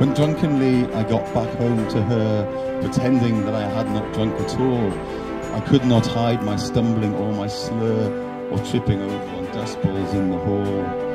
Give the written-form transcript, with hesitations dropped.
When drunkenly I got back home to her, pretending that I had not drunk at all, I could not hide my stumbling or my slur, or tripping over on dust balls in the hall.